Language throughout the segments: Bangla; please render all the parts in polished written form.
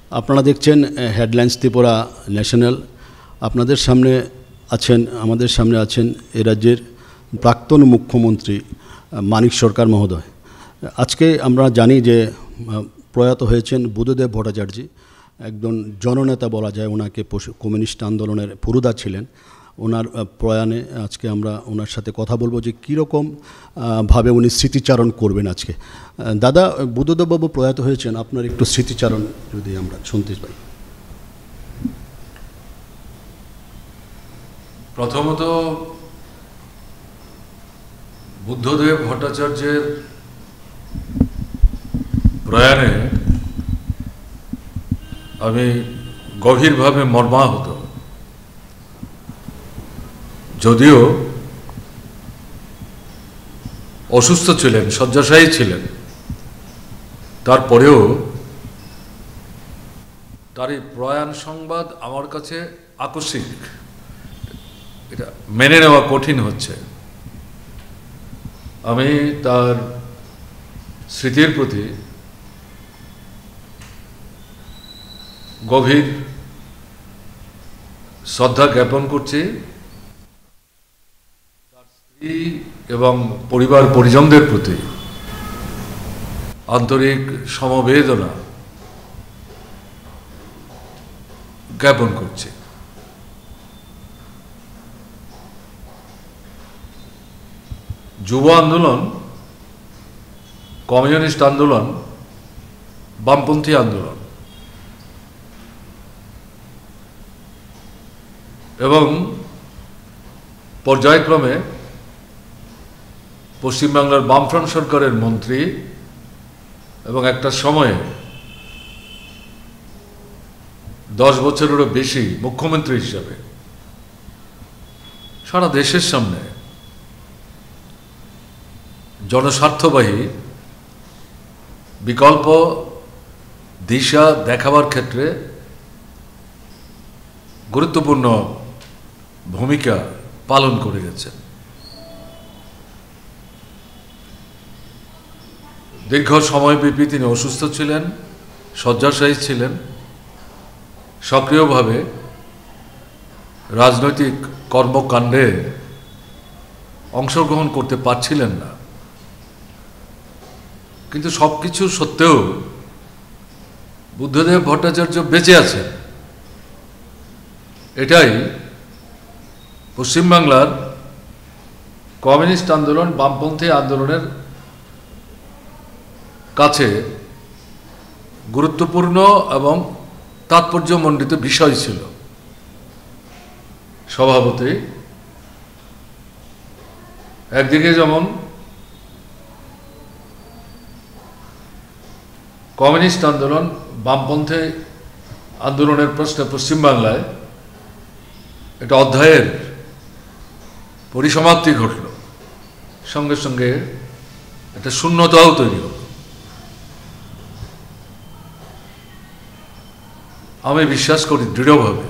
আপনারা দেখছেন হেডলাইন্স ত্রিপুরা ন্যাশনাল। আপনাদের সামনে আছেন, আমাদের সামনে আছেন এ রাজ্যের প্রাক্তন মুখ্যমন্ত্রী মানিক সরকার মহোদয়। আজকে আমরা জানি যে প্রয়াত হয়েছেন বুদ্ধদেব ভট্টাচার্য, একজন জননেতা বলা যায়। ওনাকে কমিউনিস্ট আন্দোলনের পুরোধা ছিলেন। ওনার প্রয়াণে আজকে আমরা ওনার সাথে কথা বলবো যে কীরকম ভাবে উনি স্মৃতিচারণ করবেন আজকে। দাদা, বুদ্ধদেববাবু প্রয়াত হয়েছেন, আপনার একটু স্মৃতিচারণ যদি আমরা শুনতে পাই। প্রথমত বুদ্ধদেব ভট্টাচার্যের প্রয়াণে আমি গভীরভাবে মর্মাহত। যদিও অসুস্থ ছিলেন, শয্যাশায়ী ছিলেন, তারপরেও তার এই প্রয়াণ সংবাদ আমার কাছে আকস্মিক। এটা মেনে নেওয়া কঠিন হচ্ছে। আমি তার স্মৃতির প্রতি গভীর শ্রদ্ধা জ্ঞাপন করছি। তার স্ত্রী এবং পরিবার পরিজনদের প্রতি আন্তরিক সমবেদনা জ্ঞাপন করছি। যুব আন্দোলন, কমিউনিস্ট আন্দোলন, বামপন্থী আন্দোলন এবং পর্যায়ক্রমে পশ্চিমবাংলার বামফ্রন্ট সরকারের মন্ত্রী এবং একটা সময়ে 10 বছরেরও বেশি মুখ্যমন্ত্রী হিসাবে সারা দেশের সামনে জনস্বার্থবাহী বিকল্প দিশা দেখাবার ক্ষেত্রে গুরুত্বপূর্ণ ভূমিকা পালন করে গেছেন। দীর্ঘ সময়ব্যাপী তিনি অসুস্থ ছিলেন, শয্যাশায়ী ছিলেন, সক্রিয়ভাবে রাজনৈতিক কর্মকাণ্ডে অংশগ্রহণ করতে পারছিলেন না। কিন্তু সবকিছু সত্ত্বেও বুদ্ধদেব ভট্টাচার্য বেঁচে আছেন। এটাই পশ্চিমবাংলার কমিউনিস্ট আন্দোলন, বামপন্থী আন্দোলনের কাছে গুরুত্বপূর্ণ এবং তাৎপর্যমণ্ডিত বিষয় ছিল। স্বভাবতই একদিকে যেমন কমিউনিস্ট আন্দোলন, বামপন্থী আন্দোলনের প্রশ্নে পশ্চিমবাংলায় একটা অধ্যায়ের পরিসমাপ্তি ঘটল, সঙ্গে সঙ্গে একটা শূন্যতাও তৈরি হল। আমি বিশ্বাস করি দৃঢ়ভাবে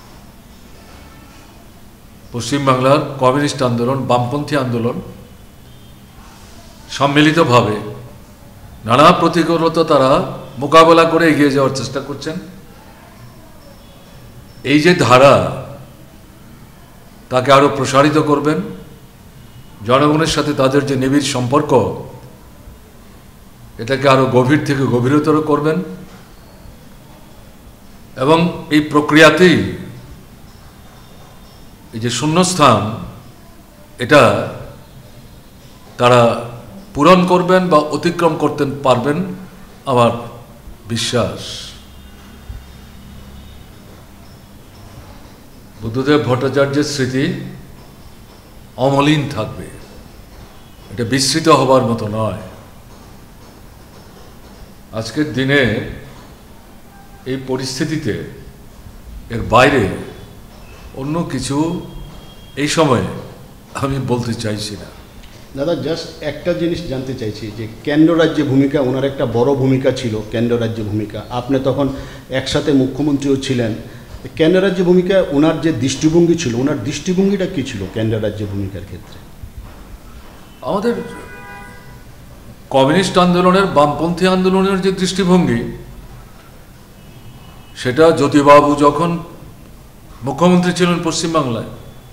পশ্চিমবাংলার কমিউনিস্ট আন্দোলন, বামপন্থী আন্দোলন সম্মিলিতভাবে নানা প্রতিকূলতা তারা মোকাবেলা করে এগিয়ে যাওয়ার চেষ্টা করছেন। এই যে ধারা, তাকে আরো প্রসারিত করবেন। জনগণের সাথে তাদের যে নিবিড় সম্পর্ক, এটাকে আরো গভীর থেকে গভীরতর করবেন এবং এই প্রক্রিয়াতেই এই যে শূন্যস্থান, এটা তারা পূরণ করবেন বা অতিক্রম করতে পারবেন আমার বিশ্বাস। বুদ্ধদেব ভট্টাচার্যের স্মৃতি অমলিন থাকবে, এটা বিস্মৃত হবার মতো নয়। আজকের দিনে এই পরিস্থিতিতে এর বাইরে অন্য কিছু এই সময়ে আমি বলতে চাইছি না। দাদা, জাস্ট একটা জিনিস জানতে চাইছি যে কেন্দ্র রাজ্যে ভূমিকা, ওনার একটা বড় ভূমিকা ছিল কেন্দ্র রাজ্যে ভূমিকা। আপনি তখন একসাথে মুখ্যমন্ত্রীও ছিলেন। কেন্দ্র রাজ্যে ভূমিকা, ওনার যে দৃষ্টিভঙ্গি ছিল, ওনার দৃষ্টিভঙ্গিটা কী ছিল কেন্দ্র রাজ্যে ভূমিকার ক্ষেত্রে? আমাদের কমিউনিস্ট আন্দোলনের, বামপন্থী আন্দোলনের যে দৃষ্টিভঙ্গি, সেটা জ্যোতিবাবু যখন মুখ্যমন্ত্রী ছিলেন পশ্চিমবাংলায়,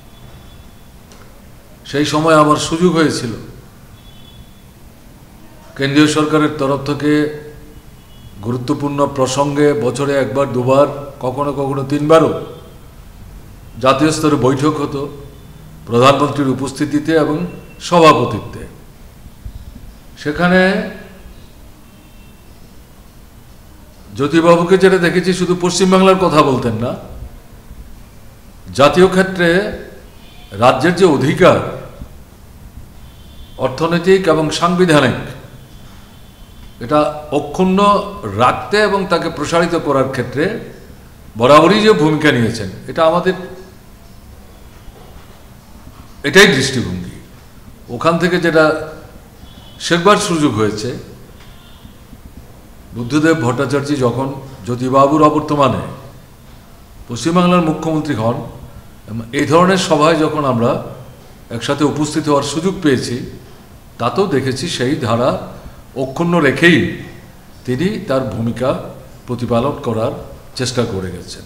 সেই সময় আমার সুযোগ হয়েছিল কেন্দ্রীয় সরকারের তরফ থেকে গুরুত্বপূর্ণ প্রসঙ্গে বছরে একবার দুবার, কখনো কখনো তিনবারও জাতীয় স্তরে বৈঠক হতো প্রধানমন্ত্রীর উপস্থিতিতে এবং সভাপতিত্বে। সেখানে জ্যোতিবাবুকে যেটা দেখেছি, শুধু পশ্চিমবাংলার কথা বলতেন না, জাতীয় ক্ষেত্রে রাজ্যের যে অধিকার অর্থনৈতিক এবং সাংবিধানিক, এটা অক্ষুণ্ণ রাখতে এবং তাকে প্রসারিত করার ক্ষেত্রে বরাবরই যে ভূমিকা নিয়েছেন, এটা আমাদের এটাই দৃষ্টিভঙ্গি। ওখান থেকে যেটা শেখবার সুযোগ হয়েছে, বুদ্ধদেব ভট্টাচার্য যখন জ্যোতিবাবুর অবর্তমানে পশ্চিমবাংলার মুখ্যমন্ত্রী হন, এই ধরনের সভায় যখন আমরা একসাথে উপস্থিত হওয়ার সুযোগ পেয়েছি, তাতেও দেখেছি সেই ধারা অক্ষুণ্ণ রেখেই তিনি তার ভূমিকা প্রতিপালন করার চেষ্টা করে গেছেন।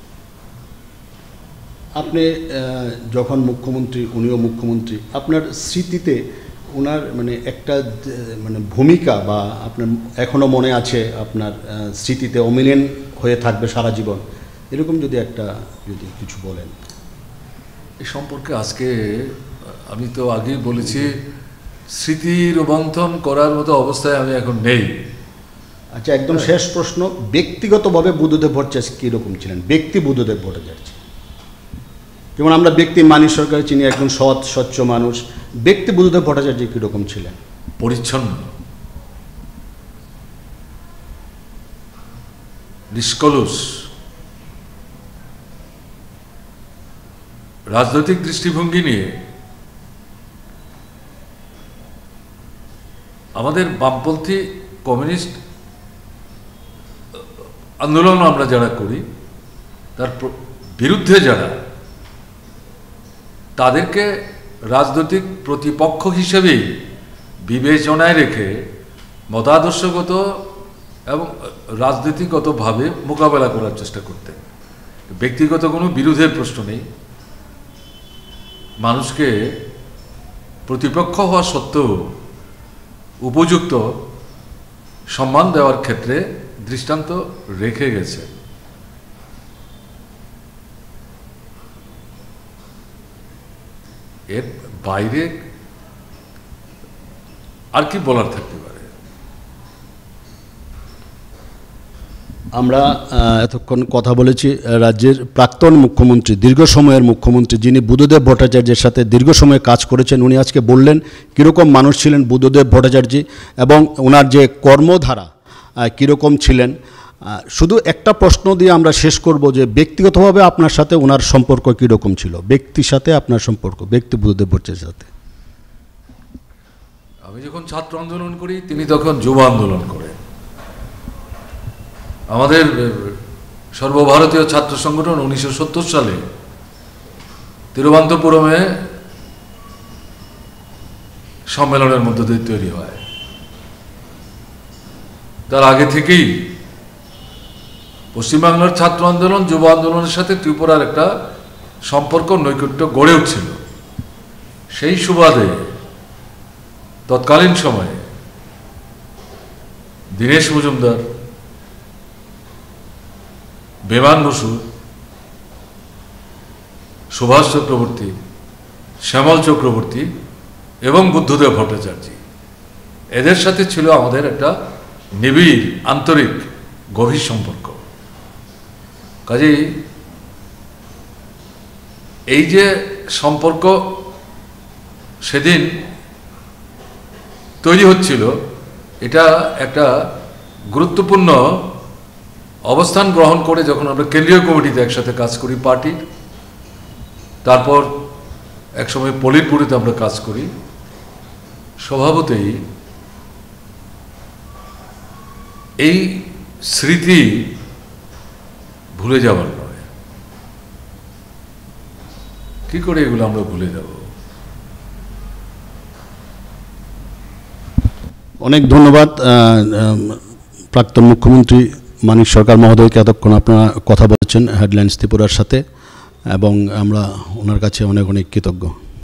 আপনি যখন মুখ্যমন্ত্রী, উনিও মুখ্যমন্ত্রী, আপনার স্মৃতিতে ওনার মানে একটা মানে ভূমিকা বা আপনার এখনও মনে আছে, আপনার স্মৃতিতে অমিলেন হয়ে থাকবে সারা জীবন, এরকম যদি কিছু বলেন এই সম্পর্কে। আজকে আমি তো আগেই বলেছি, স্মৃতি রোমন্থন করার মতো অবস্থায় আমি এখন নেই। আচ্ছা, একদম শেষ প্রশ্ন, ব্যক্তিগতভাবে বুদ্ধদেব ভট্টাচার্য কীরকম ছিলেন? ব্যক্তি বুদ্ধদেব ভট্টাচার্য, যেমন আমরা ব্যক্তি মানিক সরকার চিনি, একজন সৎ স্বচ্ছ মানুষ, ব্যক্তি বুদ্ধদেব ভট্টাচার্য কীরকম ছিলেন? পরিচ্ছন্ন, নিষ্কলুষ, রাজনৈতিক দৃষ্টিভঙ্গি নিয়ে আমাদের বামপন্থী কমিউনিস্ট আন্দোলন আমরা যারা করি, তার বিরুদ্ধে যারা, তাদেরকে রাজনৈতিক প্রতিপক্ষ হিসেবেই বিবেচনায় রেখে মতাদর্শগত এবং রাজনীতিগতভাবে মোকাবেলা করার চেষ্টা করতেন। ব্যক্তিগত কোনো বিরোধের প্রশ্ন নেই, মানুষকে প্রতিপক্ষ হওয়া সত্ত্বেও উপযুক্ত সম্মান দেওয়ার ক্ষেত্রে দৃষ্টান্ত রেখে গেছে। এর বাইরে আর কি বলার থাকতে পারে? আমরা এতক্ষণ কথা বলেছি রাজ্যের প্রাক্তন মুখ্যমন্ত্রী, দীর্ঘ সময়ের মুখ্যমন্ত্রী, যিনি বুদ্ধদেব ভট্টাচার্যের সাথে দীর্ঘ সময় কাজ করেছেন। উনি আজকে বললেন কীরকম মানুষ ছিলেন বুদ্ধদেব ভট্টাচার্য এবং ওনার যে কর্মধারা কীরকম ছিলেন। শুধু একটা প্রশ্ন দিয়ে আমরা শেষ করব, যে ব্যক্তিগতভাবে আপনার সাথে ওনার সম্পর্ক কীরকম ছিল? ব্যক্তির সাথে আপনার সম্পর্ক, ব্যক্তি বুদ্ধদেব ভট্টাচার্যের সাথে। আমি যখন ছাত্র আন্দোলন করি, তিনি তখন যুব আন্দোলন করেন। আমাদের সর্বভারতীয় ছাত্র সংগঠন 1970 সালে তিরুবনন্তপুরমে সম্মেলনের মধ্য দিয়ে তৈরি হয়। তার আগে থেকেই পশ্চিমবাংলার ছাত্র আন্দোলন যুব আন্দোলনের সাথে ত্রিপুরার একটা সম্পর্ক, নৈকট্য গড়ে উঠছিল। সেই সুবাদে তৎকালীন সময়ে দীনেশ মজুমদার, বিমান বসু, সুভাষ চক্রবর্তী, শ্যামল চক্রবর্তী এবং বুদ্ধদেব ভট্টাচার্য, এদের সাথে ছিল আমাদের একটা নিবিড়, আন্তরিক, গভীর সম্পর্ক। কাজেই এই যে সম্পর্ক সেদিন তৈরি হচ্ছিল, এটা একটা গুরুত্বপূর্ণ অবস্থান গ্রহণ করে যখন আমরা কেন্দ্রীয় কমিটিতে একসাথে কাজ করি পার্টির, তারপর একসময় পলিটব্যুরোতে আমরা কাজ করি, স্বভাবতই এই স্মৃতি ভুলে যাওয়ার নয়। কি করে এগুলো আমরা ভুলে যাব? অনেক ধন্যবাদ প্রাক্তন মুখ্যমন্ত্রী মানিক সরকার মহোদয়কে এতক্ষণ আপনারা কথা বলছেন হেডলাইন্স ত্রিপুরার সাথে, এবং আমরা ওনার কাছে অনেক অনেক কৃতজ্ঞ।